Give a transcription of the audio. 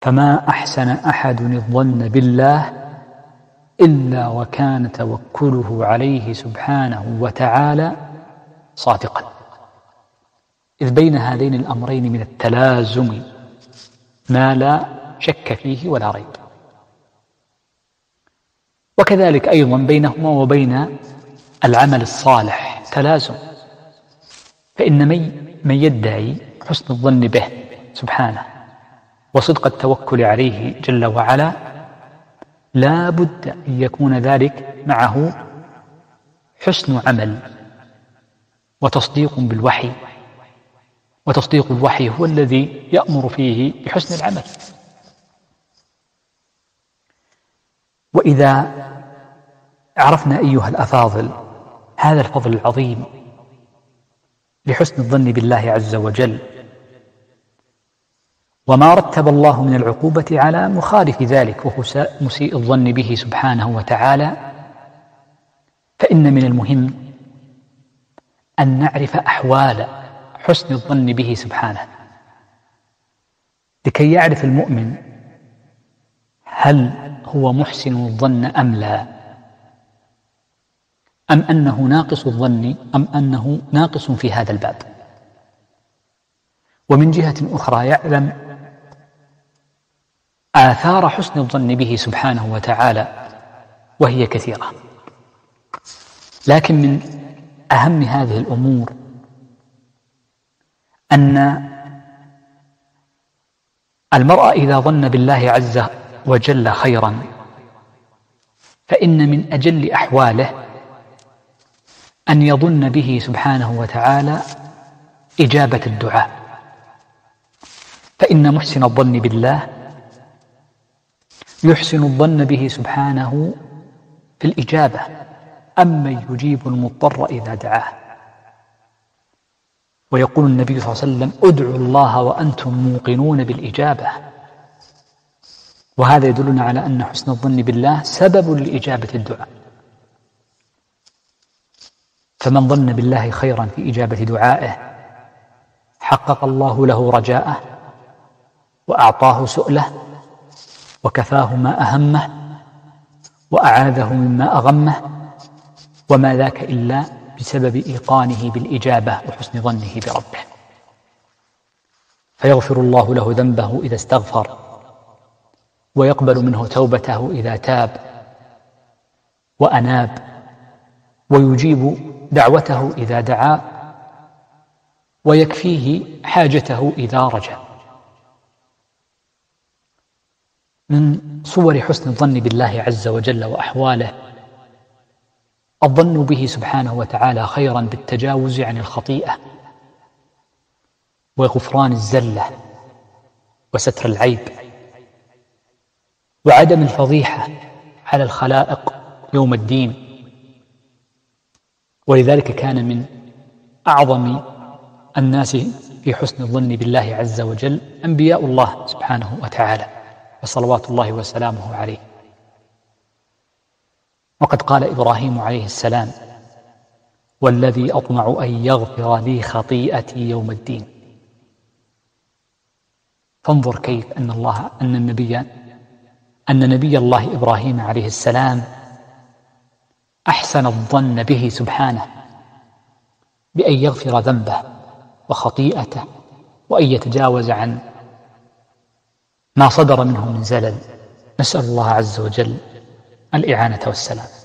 فما أحسن أحد الظن بالله إلا وكان توكله عليه سبحانه وتعالى صادقا، إذ بين هذين الأمرين من التلازم ما لا شك فيه ولا ريب. وكذلك أيضا بينهما وبين العمل الصالح تلازم، فإن من يدعي حسن الظن به سبحانه وصدق التوكل عليه جل وعلا لا بد أن يكون ذلك معه حسن عمل وتصديق بالوحي، وتصديق الوحي هو الذي يأمر فيه بحسن العمل. وإذا عرفنا أيها الأفاضل هذا الفضل العظيم لحسن الظن بالله عز وجل وما رتب الله من العقوبة على مخالف ذلك وهو مسيء الظن به سبحانه وتعالى، فإن من المهم أن نعرف أحوال حسن الظن به سبحانه لكي يعرف المؤمن هل هو محسن الظن أم لا، أم أنه ناقص الظن، أم أنه ناقص في هذا الباب. ومن جهة أخرى يعلم آثار حسن الظن به سبحانه وتعالى وهي كثيرة، لكن من أهم هذه الأمور أن المرء إذا ظن بالله عز وجل خيرا فإن من أجل أحواله أن يظن به سبحانه وتعالى إجابة الدعاء، فإن محسن الظن بالله يحسن الظن به سبحانه في الإجابة، أمن يجيب المضطر إذا دعاه. ويقول النبي صلى الله عليه وسلم ادعوا الله وأنتم موقنون بالإجابة، وهذا يدلنا على أن حسن الظن بالله سبب لإجابة الدعاء. فمن ظن بالله خيرا في إجابة دعائه حقق الله له رجاءه وأعطاه سؤله وكفاه ما أهمه وأعاذه مما أغمه، وما ذاك إلا بسبب إيقانه بالإجابة وحسن ظنه بربه. فيغفر الله له ذنبه إذا استغفر، ويقبل منه توبته إذا تاب وأناب، ويجيب دعوته إذا دعا، ويكفيه حاجته إذا رجا. من صور حسن الظن بالله عز وجل وأحواله الظن به سبحانه وتعالى خيرا بالتجاوز عن الخطيئة وغفران الزلة وستر العيب وعدم الفضيحة على الخلائق يوم الدين. ولذلك كان من أعظم الناس في حسن الظن بالله عز وجل أنبياء الله سبحانه وتعالى وصلوات الله وسلامه عليه. وقد قال إبراهيم عليه السلام والذي أطمع أن يغفر لي خطيئتي يوم الدين. فانظر كيف أن نبي الله إبراهيم عليه السلام أحسن الظن به سبحانه بأن يغفر ذنبه وخطيئته وأن يتجاوز عن ما صدر منه من زلل. نسأل الله عز وجل الإعانة والسلام.